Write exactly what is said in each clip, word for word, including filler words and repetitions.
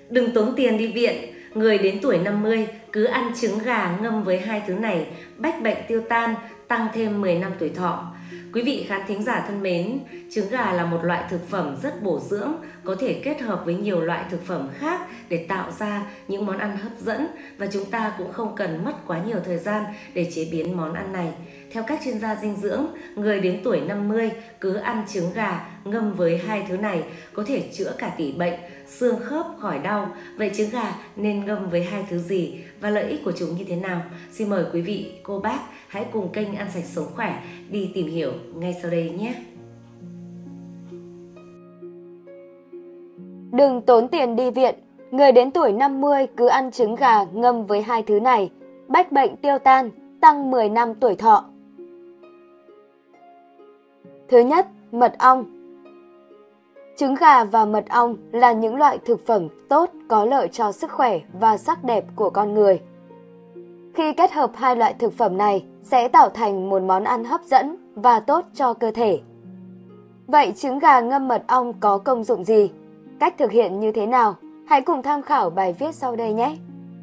Đừng tốn tiền đi viện, người đến tuổi năm mươi cứ ăn trứng gà ngâm với hai thứ này, bách bệnh tiêu tan, tăng thêm mười năm tuổi thọ. Quý vị khán thính giả thân mến, trứng gà là một loại thực phẩm rất bổ dưỡng, có thể kết hợp với nhiều loại thực phẩm khác để tạo ra những món ăn hấp dẫn, và chúng ta cũng không cần mất quá nhiều thời gian để chế biến món ăn này. Theo các chuyên gia dinh dưỡng, người đến tuổi năm mươi cứ ăn trứng gà ngâm với hai thứ này có thể chữa cả tỷ bệnh, xương khớp khỏi đau. Vậy trứng gà nên ngâm với hai thứ gì và lợi ích của chúng như thế nào? Xin mời quý vị, cô bác hãy cùng kênh Ăn Sạch Sống Khỏe đi tìm hiểu ngay sau đây nhé. Đừng tốn tiền đi viện, người đến tuổi năm mươi cứ ăn trứng gà ngâm với hai thứ này, bách bệnh tiêu tan, tăng mười năm tuổi thọ. Thứ nhất, mật ong. Trứng gà và mật ong là những loại thực phẩm tốt có lợi cho sức khỏe và sắc đẹp của con người. Khi kết hợp hai loại thực phẩm này sẽ tạo thành một món ăn hấp dẫn và tốt cho cơ thể. Vậy trứng gà ngâm mật ong có công dụng gì? Cách thực hiện như thế nào? Hãy cùng tham khảo bài viết sau đây nhé!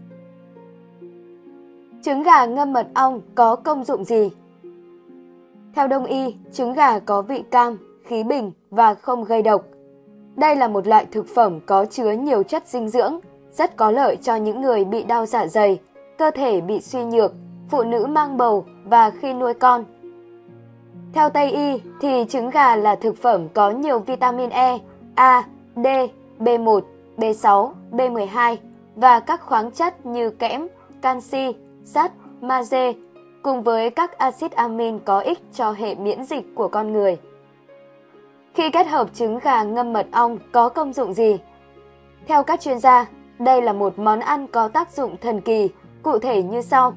Trứng gà ngâm mật ong có công dụng gì? Theo Đông y, trứng gà có vị cam, khí bình và không gây độc. Đây là một loại thực phẩm có chứa nhiều chất dinh dưỡng, rất có lợi cho những người bị đau dạ dày, cơ thể bị suy nhược, phụ nữ mang bầu và khi nuôi con. Theo Tây y thì trứng gà là thực phẩm có nhiều vitamin E, A, D, B một, B sáu, B mười hai và các khoáng chất như kẽm, canxi, sắt, magie cùng với các axit amin có ích cho hệ miễn dịch của con người. Khi kết hợp trứng gà ngâm mật ong có công dụng gì? Theo các chuyên gia, đây là một món ăn có tác dụng thần kỳ, cụ thể như sau.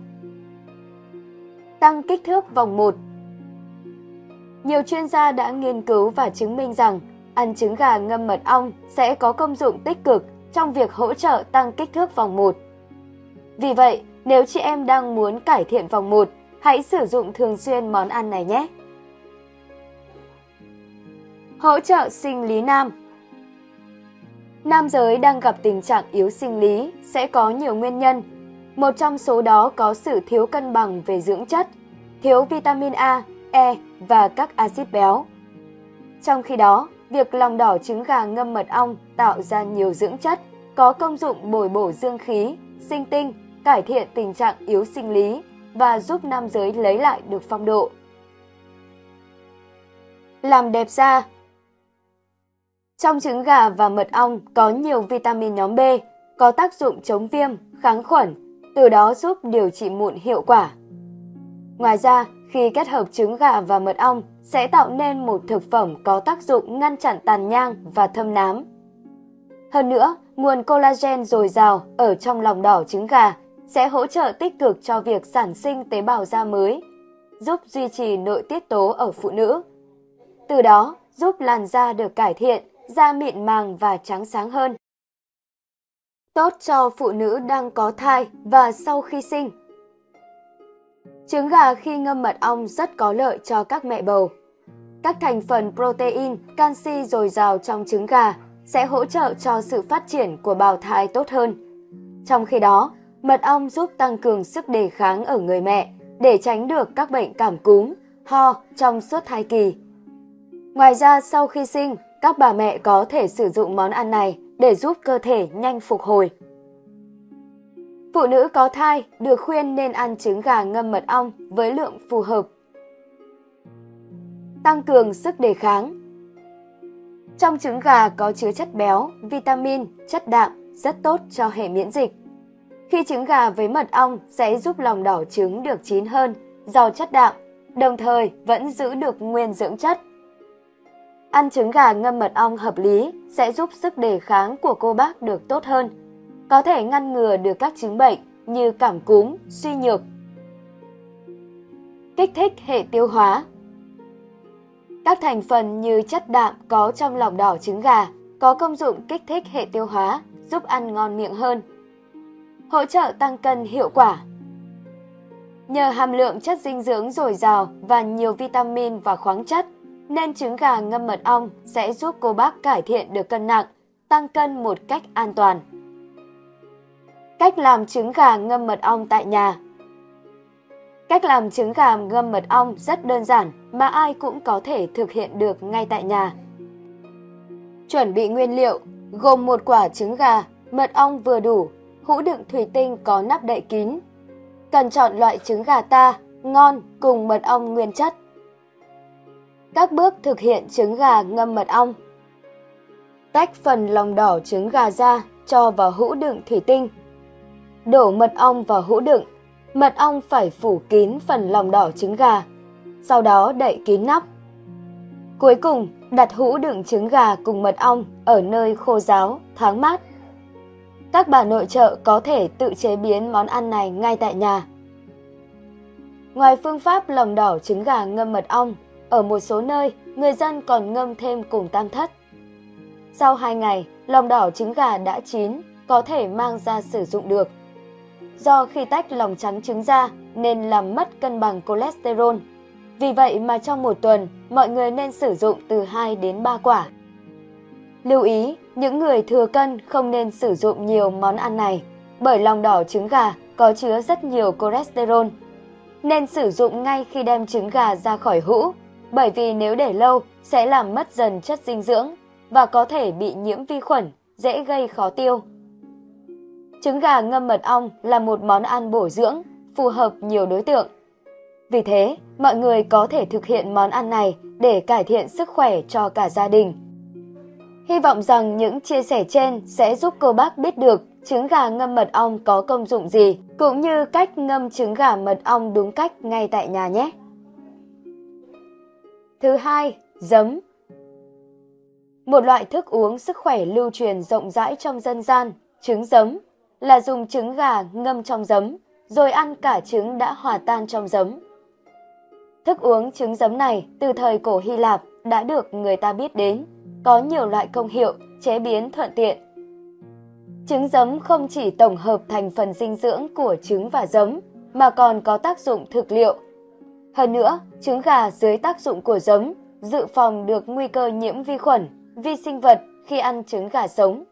Tăng kích thước vòng một. Nhiều chuyên gia đã nghiên cứu và chứng minh rằng ăn trứng gà ngâm mật ong sẽ có công dụng tích cực trong việc hỗ trợ tăng kích thước vòng một. Vì vậy, nếu chị em đang muốn cải thiện vòng một, hãy sử dụng thường xuyên món ăn này nhé! Hỗ trợ sinh lý nam. Nam giới đang gặp tình trạng yếu sinh lý sẽ có nhiều nguyên nhân. Một trong số đó có sự thiếu cân bằng về dưỡng chất, thiếu vitamin A, E và các axit béo. Trong khi đó, việc lòng đỏ trứng gà ngâm mật ong tạo ra nhiều dưỡng chất, có công dụng bồi bổ dương khí, sinh tinh, cải thiện tình trạng yếu sinh lý và giúp nam giới lấy lại được phong độ. Làm đẹp da. Trong trứng gà và mật ong có nhiều vitamin nhóm B, có tác dụng chống viêm, kháng khuẩn, từ đó giúp điều trị mụn hiệu quả. Ngoài ra, khi kết hợp trứng gà và mật ong sẽ tạo nên một thực phẩm có tác dụng ngăn chặn tàn nhang và thâm nám. Hơn nữa, nguồn collagen dồi dào ở trong lòng đỏ trứng gà sẽ hỗ trợ tích cực cho việc sản sinh tế bào da mới, giúp duy trì nội tiết tố ở phụ nữ. Từ đó, giúp làn da được cải thiện, da mịn màng và trắng sáng hơn. Tốt cho phụ nữ đang có thai và sau khi sinh. Trứng gà khi ngâm mật ong rất có lợi cho các mẹ bầu. Các thành phần protein, canxi dồi dào trong trứng gà sẽ hỗ trợ cho sự phát triển của bào thai tốt hơn. Trong khi đó, mật ong giúp tăng cường sức đề kháng ở người mẹ để tránh được các bệnh cảm cúm, ho trong suốt thai kỳ. Ngoài ra, sau khi sinh, các bà mẹ có thể sử dụng món ăn này để giúp cơ thể nhanh phục hồi. Phụ nữ có thai được khuyên nên ăn trứng gà ngâm mật ong với lượng phù hợp. Tăng cường sức đề kháng. Trong trứng gà có chứa chất béo, vitamin, chất đạm rất tốt cho hệ miễn dịch. Khi trứng gà với mật ong sẽ giúp lòng đỏ trứng được chín hơn, giàu chất đạm, đồng thời vẫn giữ được nguyên dưỡng chất. Ăn trứng gà ngâm mật ong hợp lý sẽ giúp sức đề kháng của cô bác được tốt hơn, có thể ngăn ngừa được các chứng bệnh như cảm cúm, suy nhược. Kích thích hệ tiêu hóa. Các thành phần như chất đạm có trong lòng đỏ trứng gà có công dụng kích thích hệ tiêu hóa, giúp ăn ngon miệng hơn. Hỗ trợ tăng cân hiệu quả. Nhờ hàm lượng chất dinh dưỡng dồi dào và nhiều vitamin và khoáng chất, nên trứng gà ngâm mật ong sẽ giúp cô bác cải thiện được cân nặng, tăng cân một cách an toàn. Cách làm trứng gà ngâm mật ong tại nhà. Cách làm trứng gà ngâm mật ong rất đơn giản mà ai cũng có thể thực hiện được ngay tại nhà. Chuẩn bị nguyên liệu gồm một quả trứng gà, mật ong vừa đủ, hũ đựng thủy tinh có nắp đậy kín. Cần chọn loại trứng gà ta, ngon cùng mật ong nguyên chất. Các bước thực hiện trứng gà ngâm mật ong. Tách phần lòng đỏ trứng gà ra, cho vào hũ đựng thủy tinh. Đổ mật ong vào hũ đựng. Mật ong phải phủ kín phần lòng đỏ trứng gà, sau đó đậy kín nắp. Cuối cùng, đặt hũ đựng trứng gà cùng mật ong ở nơi khô ráo, thoáng mát. Các bà nội trợ có thể tự chế biến món ăn này ngay tại nhà. Ngoài phương pháp lòng đỏ trứng gà ngâm mật ong, ở một số nơi, người dân còn ngâm thêm cùng tam thất. Sau hai ngày, lòng đỏ trứng gà đã chín, có thể mang ra sử dụng được. Do khi tách lòng trắng trứng ra nên làm mất cân bằng cholesterol. Vì vậy mà trong một tuần, mọi người nên sử dụng từ hai đến ba quả. Lưu ý, những người thừa cân không nên sử dụng nhiều món ăn này, bởi lòng đỏ trứng gà có chứa rất nhiều cholesterol. Nên sử dụng ngay khi đem trứng gà ra khỏi hũ, bởi vì nếu để lâu sẽ làm mất dần chất dinh dưỡng và có thể bị nhiễm vi khuẩn, dễ gây khó tiêu. Trứng gà ngâm mật ong là một món ăn bổ dưỡng, phù hợp nhiều đối tượng. Vì thế, mọi người có thể thực hiện món ăn này để cải thiện sức khỏe cho cả gia đình. Hy vọng rằng những chia sẻ trên sẽ giúp cô bác biết được trứng gà ngâm mật ong có công dụng gì, cũng như cách ngâm trứng gà mật ong đúng cách ngay tại nhà nhé. Thứ hai, giấm. Một loại thức uống sức khỏe lưu truyền rộng rãi trong dân gian, trứng giấm, là dùng trứng gà ngâm trong giấm, rồi ăn cả trứng đã hòa tan trong giấm. Thức uống trứng giấm này từ thời cổ Hy Lạp đã được người ta biết đến, có nhiều loại công hiệu, chế biến thuận tiện. Trứng giấm không chỉ tổng hợp thành phần dinh dưỡng của trứng và giấm, mà còn có tác dụng thực liệu. Hơn nữa, trứng gà dưới tác dụng của giấm dự phòng được nguy cơ nhiễm vi khuẩn, vi sinh vật khi ăn trứng gà sống.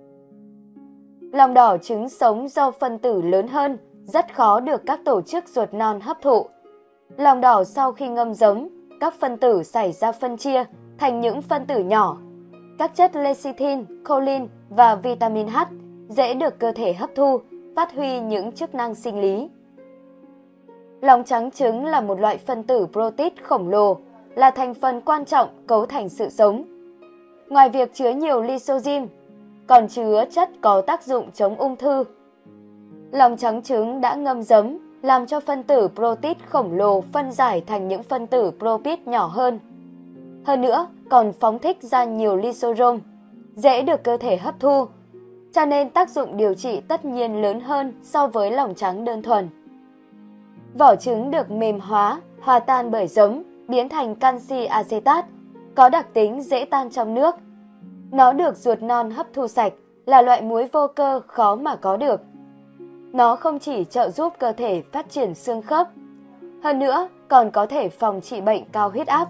Lòng đỏ trứng sống do phân tử lớn hơn, rất khó được các tổ chức ruột non hấp thụ. Lòng đỏ sau khi ngâm giấm, các phân tử xảy ra phân chia thành những phân tử nhỏ. Các chất lecithin, choline và vitamin H dễ được cơ thể hấp thu, phát huy những chức năng sinh lý. Lòng trắng trứng là một loại phân tử protein khổng lồ, là thành phần quan trọng cấu thành sự sống. Ngoài việc chứa nhiều lysozyme, còn chứa chất có tác dụng chống ung thư. Lòng trắng trứng đã ngâm giấm, làm cho phân tử protein khổng lồ phân giải thành những phân tử propit nhỏ hơn. Hơn nữa, còn phóng thích ra nhiều lysosome, dễ được cơ thể hấp thu, cho nên tác dụng điều trị tất nhiên lớn hơn so với lòng trắng đơn thuần. Vỏ trứng được mềm hóa, hòa tan bởi giấm, biến thành canxi acetat, có đặc tính dễ tan trong nước. Nó được ruột non hấp thu sạch, là loại muối vô cơ khó mà có được. Nó không chỉ trợ giúp cơ thể phát triển xương khớp, hơn nữa còn có thể phòng trị bệnh cao huyết áp.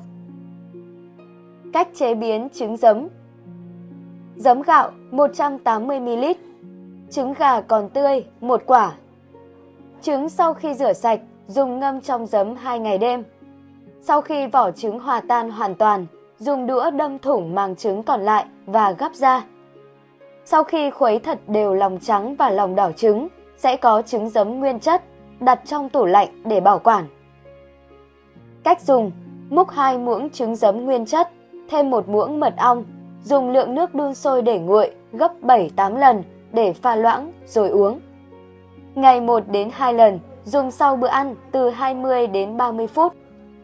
Cách chế biến trứng giấm. Giấm gạo một trăm tám mươi mi li lít, trứng gà còn tươi một quả. Trứng sau khi rửa sạch, dùng ngâm trong giấm hai ngày đêm. Sau khi vỏ trứng hòa tan hoàn toàn, dùng đũa đâm thủng màng trứng còn lại và gắp ra. Sau khi khuấy thật đều lòng trắng và lòng đỏ trứng, sẽ có trứng giấm nguyên chất, đặt trong tủ lạnh để bảo quản. Cách dùng: múc hai muỗng trứng giấm nguyên chất, thêm một muỗng mật ong, dùng lượng nước đun sôi để nguội gấp bảy tám lần để pha loãng rồi uống. Ngày một đến hai lần, dùng sau bữa ăn từ hai mươi đến ba mươi phút.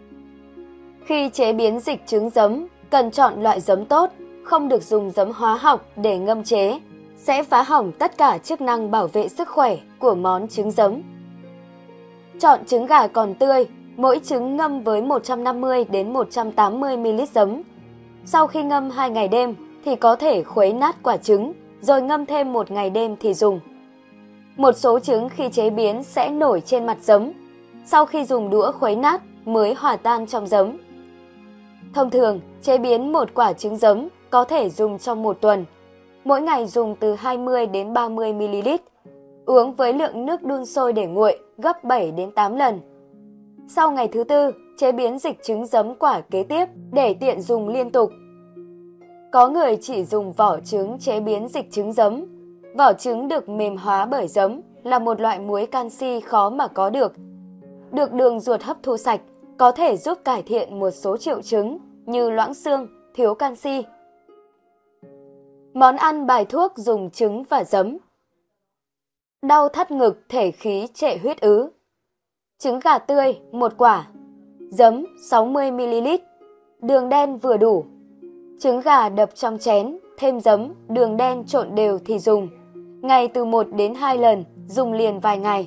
Khi chế biến dịch trứng giấm, cần chọn loại giấm tốt, không được dùng giấm hóa học để ngâm chế, sẽ phá hỏng tất cả chức năng bảo vệ sức khỏe của món trứng giấm. Chọn trứng gà còn tươi, mỗi trứng ngâm với một trăm năm mươi đến một trăm tám mươi mi li lít giấm. Sau khi ngâm hai ngày đêm thì có thể khuấy nát quả trứng, rồi ngâm thêm một ngày đêm thì dùng. Một số trứng khi chế biến sẽ nổi trên mặt giấm, sau khi dùng đũa khuấy nát mới hòa tan trong giấm. Thông thường, chế biến một quả trứng giấm có thể dùng trong một tuần, mỗi ngày dùng từ hai mươi đến ba mươi mi li lít. Uống với lượng nước đun sôi để nguội gấp bảy đến tám lần. Sau ngày thứ tư, chế biến dịch trứng giấm quả kế tiếp để tiện dùng liên tục. Có người chỉ dùng vỏ trứng chế biến dịch trứng giấm. Vỏ trứng được mềm hóa bởi giấm là một loại muối canxi khó mà có được. Được đường ruột hấp thu sạch, có thể giúp cải thiện một số triệu chứng như loãng xương, thiếu canxi. Món ăn bài thuốc dùng trứng và giấm. Đau thắt ngực, thể khí, trệ huyết ứ. Trứng gà tươi một quả, giấm sáu mươi mi li lít, đường đen vừa đủ. Trứng gà đập trong chén, thêm giấm, đường đen trộn đều thì dùng. Ngày từ một đến hai lần, dùng liền vài ngày.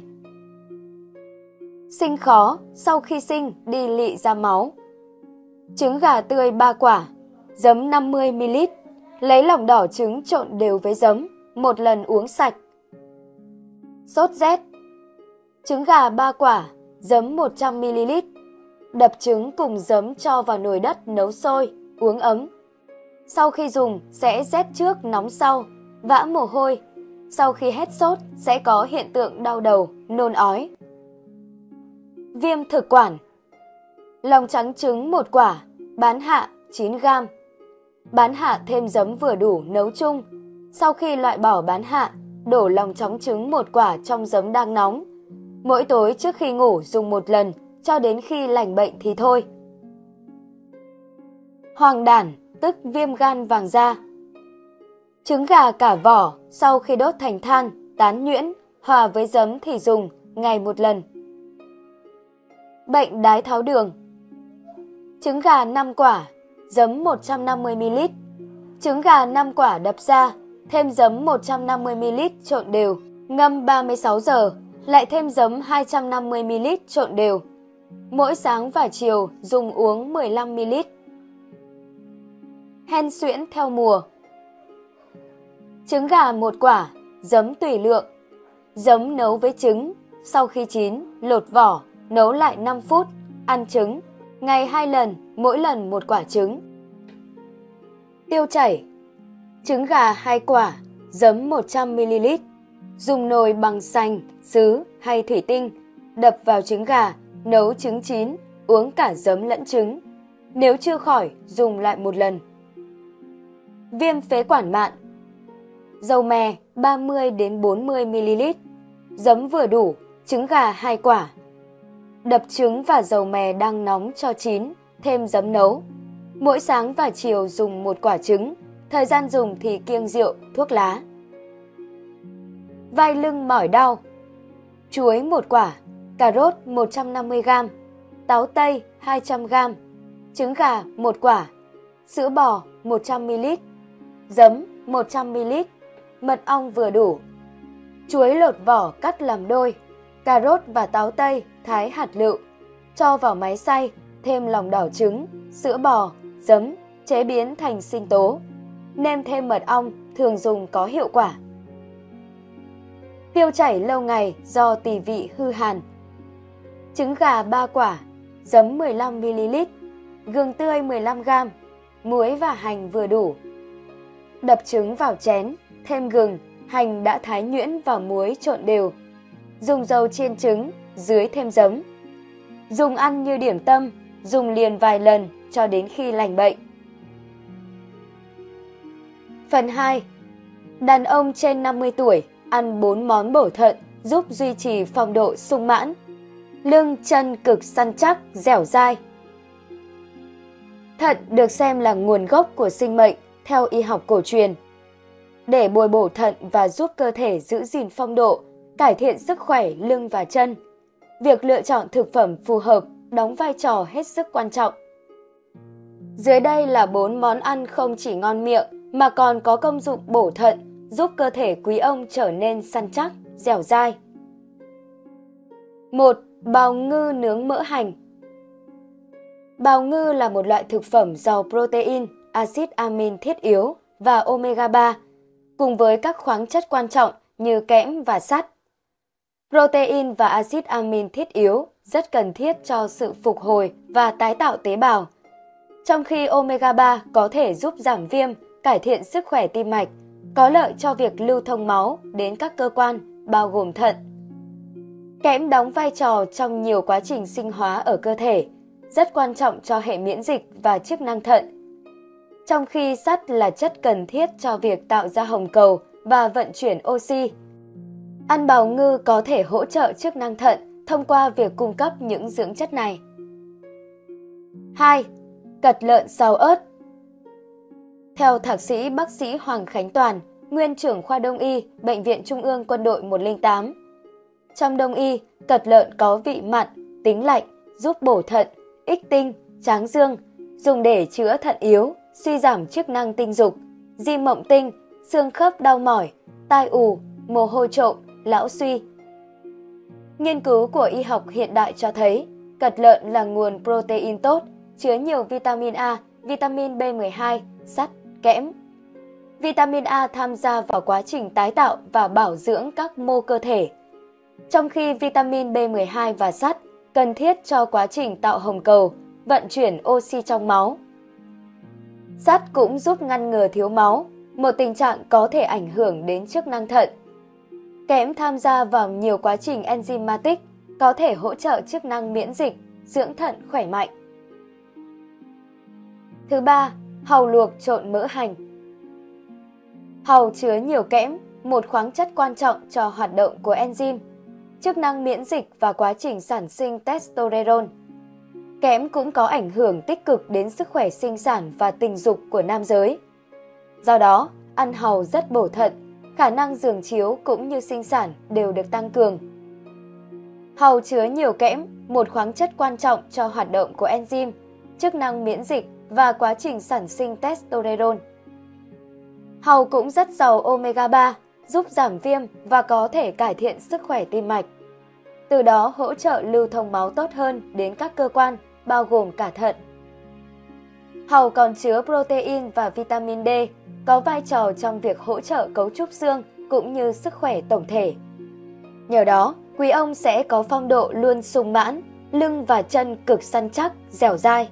Sinh khó, sau khi sinh đi lị ra máu. Trứng gà tươi ba quả, giấm năm mươi mi li lít, lấy lòng đỏ trứng trộn đều với giấm, một lần uống sạch. Sốt rét. Trứng gà ba quả, giấm một trăm mi li lít, đập trứng cùng giấm cho vào nồi đất nấu sôi, uống ấm. Sau khi dùng sẽ rét trước nóng sau, vã mồ hôi. Sau khi hết sốt sẽ có hiện tượng đau đầu, nôn ói. Viêm thực quản. Lòng trắng trứng một quả, bán hạ chín gam. Bán hạ thêm giấm vừa đủ nấu chung. Sau khi loại bỏ bán hạ, đổ lòng trắng trứng một quả trong giấm đang nóng. Mỗi tối trước khi ngủ dùng một lần, cho đến khi lành bệnh thì thôi. Hoàng đản, tức viêm gan vàng da. Trứng gà cả vỏ, sau khi đốt thành than, tán nhuyễn, hòa với giấm thì dùng, ngày một lần. Bệnh đái tháo đường. Trứng gà năm quả, giấm một trăm năm mươi mi li lít. Trứng gà năm quả đập ra, thêm giấm một trăm năm mươi mi li lít trộn đều, ngâm ba mươi sáu giờ, lại thêm giấm hai trăm năm mươi mi li lít trộn đều. Mỗi sáng và chiều dùng uống mười lăm mi li lít. Hen suyễn theo mùa. Trứng gà một quả, giấm tùy lượng. Giấm nấu với trứng, sau khi chín, lột vỏ, nấu lại năm phút, ăn trứng. Ngày hai lần, mỗi lần một quả trứng. Tiêu chảy. Trứng gà hai quả, giấm một trăm mi li lít. Dùng nồi bằng sành, sứ hay thủy tinh, đập vào trứng gà, nấu trứng chín, uống cả giấm lẫn trứng. Nếu chưa khỏi, dùng lại một lần. Viêm phế quản mạn. Dầu mè ba mươi đến bốn mươi mi li lít, giấm vừa đủ, trứng gà hai quả. Đập trứng và dầu mè đang nóng cho chín, thêm giấm nấu. Mỗi sáng và chiều dùng một quả trứng, thời gian dùng thì kiêng rượu, thuốc lá. Vai lưng mỏi đau. Chuối một quả, cà rốt một trăm năm mươi gam, táo tây hai trăm gam, trứng gà một quả, sữa bò một trăm mi li lít, giấm một trăm mi li lít, mật ong vừa đủ. Chuối lột vỏ cắt làm đôi, cà rốt và táo tây thái hạt lựu, cho vào máy xay, thêm lòng đỏ trứng, sữa bò, giấm, chế biến thành sinh tố. Nêm thêm mật ong, thường dùng có hiệu quả. Tiêu chảy lâu ngày do tỳ vị hư hàn. Trứng gà ba quả, giấm mười lăm mi li lít, gừng tươi mười lăm gam, muối và hành vừa đủ. Đập trứng vào chén, thêm gừng, hành đã thái nhuyễn vào muối trộn đều. Dùng dầu chiên trứng, dưới thêm giấm. Dùng ăn như điểm tâm, dùng liền vài lần cho đến khi lành bệnh. Phần hai. Đàn ông trên năm mươi tuổi ăn bốn món bổ thận giúp duy trì phong độ sung mãn. Lưng chân cực săn chắc, dẻo dai. Thận được xem là nguồn gốc của sinh mệnh theo y học cổ truyền. Để bồi bổ thận và giúp cơ thể giữ gìn phong độ, cải thiện sức khỏe lưng và chân, việc lựa chọn thực phẩm phù hợp đóng vai trò hết sức quan trọng. Dưới đây là bốn món ăn không chỉ ngon miệng mà còn có công dụng bổ thận, giúp cơ thể quý ông trở nên săn chắc, dẻo dai. một. Bào ngư nướng mỡ hành. Bào ngư là một loại thực phẩm giàu protein, axit amin thiết yếu và omega ba, cùng với các khoáng chất quan trọng như kẽm và sắt. Protein và axit amin thiết yếu rất cần thiết cho sự phục hồi và tái tạo tế bào, trong khi omega ba có thể giúp giảm viêm, cải thiện sức khỏe tim mạch, có lợi cho việc lưu thông máu đến các cơ quan, bao gồm thận. Kẽm đóng vai trò trong nhiều quá trình sinh hóa ở cơ thể, rất quan trọng cho hệ miễn dịch và chức năng thận. Trong khi sắt là chất cần thiết cho việc tạo ra hồng cầu và vận chuyển oxy, ăn bào ngư có thể hỗ trợ chức năng thận thông qua việc cung cấp những dưỡng chất này. hai. Cật lợn xào ớt. Theo Thạc sĩ bác sĩ Hoàng Khánh Toàn, nguyên trưởng khoa Đông y, Bệnh viện Trung ương Quân đội một không tám, trong Đông y, cật lợn có vị mặn, tính lạnh, giúp bổ thận, ích tinh, tráng dương, dùng để chữa thận yếu, suy giảm chức năng tinh dục, di mộng tinh, xương khớp đau mỏi, tai ù, mồ hôi trộm, lão suy. Nghiên cứu của y học hiện đại cho thấy cật lợn là nguồn protein tốt, chứa nhiều vitamin A, vitamin B mười hai, sắt, kẽm. Vitamin A tham gia vào quá trình tái tạo và bảo dưỡng các mô cơ thể, trong khi vitamin B mười hai và sắt cần thiết cho quá trình tạo hồng cầu, vận chuyển oxy trong máu. Sắt cũng giúp ngăn ngừa thiếu máu, một tình trạng có thể ảnh hưởng đến chức năng thận. Kẽm tham gia vào nhiều quá trình enzymatic, có thể hỗ trợ chức năng miễn dịch, dưỡng thận khỏe mạnh. Thứ ba, hàu luộc trộn mỡ hành. Hàu chứa nhiều kẽm, một khoáng chất quan trọng cho hoạt động của enzyme, chức năng miễn dịch và quá trình sản sinh testosterone. Kẽm cũng có ảnh hưởng tích cực đến sức khỏe sinh sản và tình dục của nam giới. Do đó, ăn hàu rất bổ thận, khả năng giường chiếu cũng như sinh sản đều được tăng cường. Hàu chứa nhiều kẽm, một khoáng chất quan trọng cho hoạt động của enzyme, chức năng miễn dịch và quá trình sản sinh testosterone. Hàu cũng rất giàu omega ba, giúp giảm viêm và có thể cải thiện sức khỏe tim mạch. Từ đó hỗ trợ lưu thông máu tốt hơn đến các cơ quan, bao gồm cả thận. Hàu còn chứa protein và vitamin D, có vai trò trong việc hỗ trợ cấu trúc xương cũng như sức khỏe tổng thể. Nhờ đó, quý ông sẽ có phong độ luôn sung mãn, lưng và chân cực săn chắc, dẻo dai.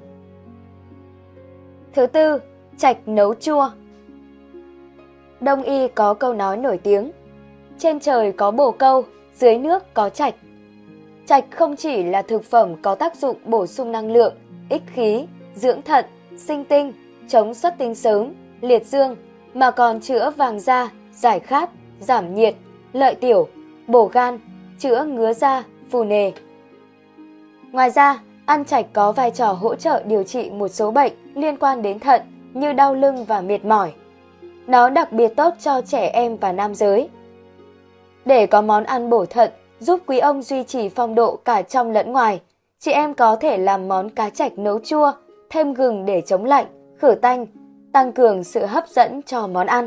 Thứ tư, trạch nấu chua. Đông y có câu nói nổi tiếng: trên trời có bồ câu, dưới nước có trạch. Trạch không chỉ là thực phẩm có tác dụng bổ sung năng lượng, ích khí, dưỡng thận, sinh tinh, chống xuất tinh sớm, liệt dương, mà còn chữa vàng da, giải khát, giảm nhiệt, lợi tiểu, bổ gan, chữa ngứa da, phù nề. Ngoài ra, ăn trạch có vai trò hỗ trợ điều trị một số bệnh liên quan đến thận như đau lưng và mệt mỏi. Nó đặc biệt tốt cho trẻ em và nam giới. Để có món ăn bổ thận, giúp quý ông duy trì phong độ cả trong lẫn ngoài, chị em có thể làm món cá trạch nấu chua, thêm gừng để chống lạnh, khử tanh, tăng cường sự hấp dẫn cho món ăn.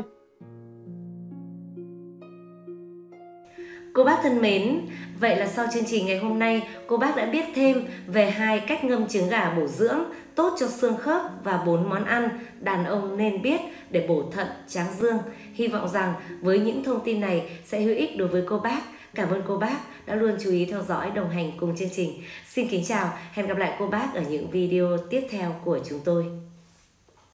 Cô bác thân mến, vậy là sau chương trình ngày hôm nay, cô bác đã biết thêm về hai cách ngâm trứng gà bổ dưỡng, tốt cho xương khớp và bốn món ăn đàn ông nên biết để bổ thận, tráng dương. Hy vọng rằng với những thông tin này sẽ hữu ích đối với cô bác. Cảm ơn cô bác đã luôn chú ý theo dõi, đồng hành cùng chương trình. Xin kính chào, hẹn gặp lại cô bác ở những video tiếp theo của chúng tôi.